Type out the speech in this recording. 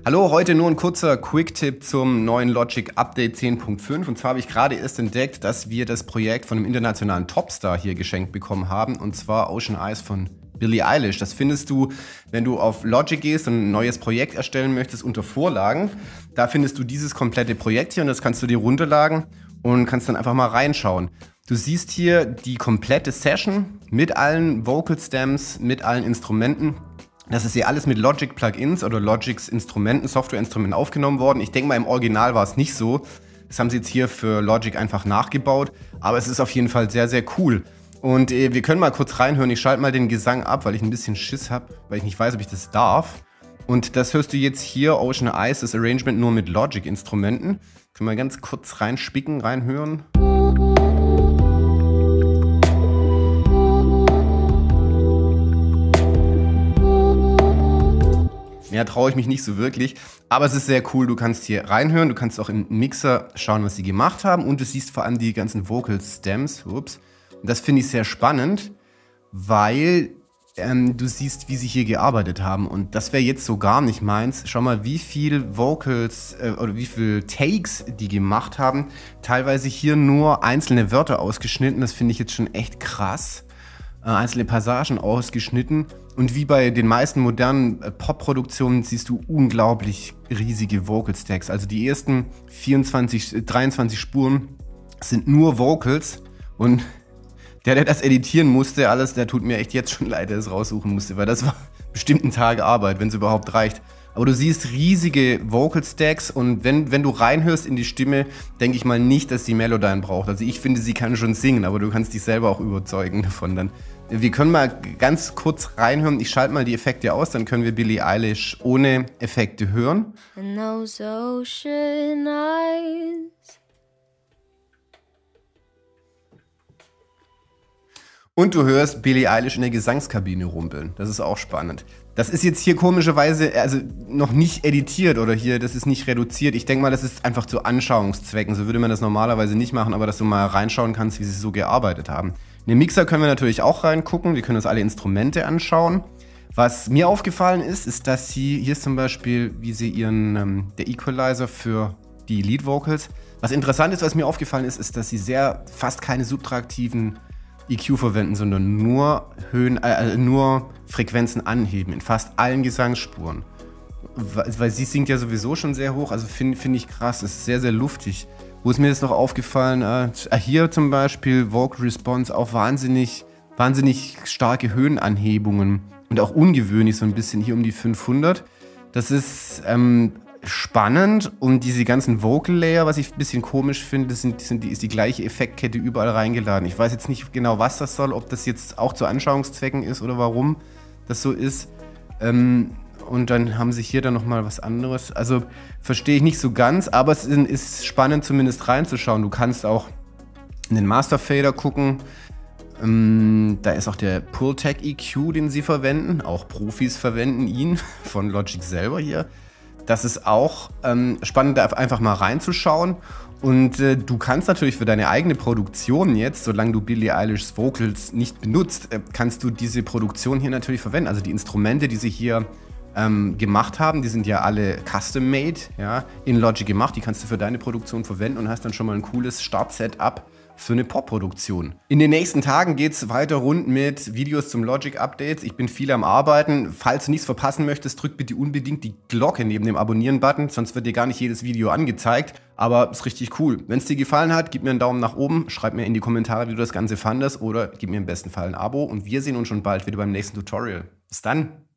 Hallo, heute nur ein kurzer Quick-Tipp zum neuen Logic Update 10.5. Und zwar habe ich gerade erst entdeckt, dass wir das Projekt von einem internationalen Topstar hier geschenkt bekommen haben. Und zwar Ocean Eyes von Billie Eilish. Das findest du, wenn du auf Logic gehst und ein neues Projekt erstellen möchtest, unter Vorlagen. Da findest du dieses komplette Projekt hier und das kannst du dir runterladen und kannst dann einfach mal reinschauen. Du siehst hier die komplette Session mit allen Vocal Stems, mit allen Instrumenten. Das ist hier alles mit Logic Plugins oder Logics Instrumenten, Softwareinstrumenten aufgenommen worden. Ich denke mal, im Original war es nicht so. Das haben sie jetzt hier für Logic einfach nachgebaut. Aber es ist auf jeden Fall sehr, sehr cool. Und wir können mal kurz reinhören. Ich schalte mal den Gesang ab, weil ich ein bisschen Schiss habe, weil ich nicht weiß, ob ich das darf. Und das hörst du jetzt hier, Ocean Eyes, das Arrangement nur mit Logic-Instrumenten. Können wir ganz kurz reinspicken, reinhören. Mehr traue ich mich nicht so wirklich, aber es ist sehr cool. Du kannst hier reinhören, du kannst auch im Mixer schauen, was sie gemacht haben und du siehst vor allem die ganzen Vocal Stems. Ups. Und das finde ich sehr spannend, weil du siehst, wie sie hier gearbeitet haben und das wäre jetzt so gar nicht meins. Schau mal, wie viel Vocals oder wie viel Takes die gemacht haben. Teilweise hier nur einzelne Wörter ausgeschnitten, das finde ich jetzt schon echt krass. Einzelne Passagen ausgeschnitten. Und wie bei den meisten modernen Pop-Produktionen siehst du unglaublich riesige Vocal-Stacks. Also die ersten 23 Spuren sind nur Vocals. Und der das editieren musste, alles, der tut mir echt jetzt schon leid, der es raussuchen musste, weil das war bestimmt ein Tag Arbeit, wenn es überhaupt reicht. Aber du siehst riesige Vocal Stacks und wenn du reinhörst in die Stimme, denke ich mal nicht, dass sie Melodyne braucht. Also ich finde, sie kann schon singen, aber du kannst dich selber auch überzeugen davon dann. Wir können mal ganz kurz reinhören. Ich schalte mal die Effekte aus, dann können wir Billie Eilish ohne Effekte hören. And those ocean eyes. Und du hörst Billie Eilish in der Gesangskabine rumpeln. Das ist auch spannend. Das ist jetzt hier komischerweise also noch nicht editiert oder hier, das ist nicht reduziert. Ich denke mal, das ist einfach zu Anschauungszwecken. So würde man das normalerweise nicht machen, aber dass du mal reinschauen kannst, wie sie so gearbeitet haben. In den Mixer können wir natürlich auch reingucken. Wir können uns alle Instrumente anschauen. Was mir aufgefallen ist, ist, dass sie, hier ist zum Beispiel, wie sie ihren, der Equalizer für die Lead Vocals. Was interessant ist, was mir aufgefallen ist, ist, dass sie fast keine subtraktiven EQ verwenden, sondern nur nur Frequenzen anheben in fast allen Gesangsspuren. Weil sie singt ja sowieso schon sehr hoch, also finde ich krass, es ist sehr, sehr luftig. Wo ist mir das noch aufgefallen? Hier zum Beispiel Vocal Response, auch wahnsinnig starke Höhenanhebungen und auch ungewöhnlich, so ein bisschen hier um die 500. Das ist spannend und diese ganzen Vocal Layer, was ich ein bisschen komisch finde, ist die gleiche Effektkette überall reingeladen. Ich weiß jetzt nicht genau, was das soll, ob das jetzt auch zu Anschauungszwecken ist oder warum das so ist. Und dann haben sie hier dann nochmal was anderes. Also verstehe ich nicht so ganz, aber es ist spannend zumindest reinzuschauen. Du kannst auch in den Master Fader gucken. Da ist auch der Pultec EQ, den sie verwenden. Auch Profis verwenden ihn von Logic selber hier. Das ist auch spannend, da einfach mal reinzuschauen. Und du kannst natürlich für deine eigene Produktion jetzt, solange du Billie Eilish's Vocals nicht benutzt, kannst du diese Produktion hier natürlich verwenden. Also die Instrumente, die sie hier gemacht haben, die sind ja alle custom-made, ja, in Logic gemacht. Die kannst du für deine Produktion verwenden und hast dann schon mal ein cooles Start-Setup für eine Pop-Produktion. In den nächsten Tagen geht es weiter rund mit Videos zum Logic-Updates. Ich bin viel am Arbeiten. Falls du nichts verpassen möchtest, drück bitte unbedingt die Glocke neben dem Abonnieren-Button, sonst wird dir gar nicht jedes Video angezeigt. Aber ist richtig cool. Wenn es dir gefallen hat, gib mir einen Daumen nach oben, schreib mir in die Kommentare, wie du das Ganze fandest oder gib mir im besten Fall ein Abo und wir sehen uns schon bald wieder beim nächsten Tutorial. Bis dann!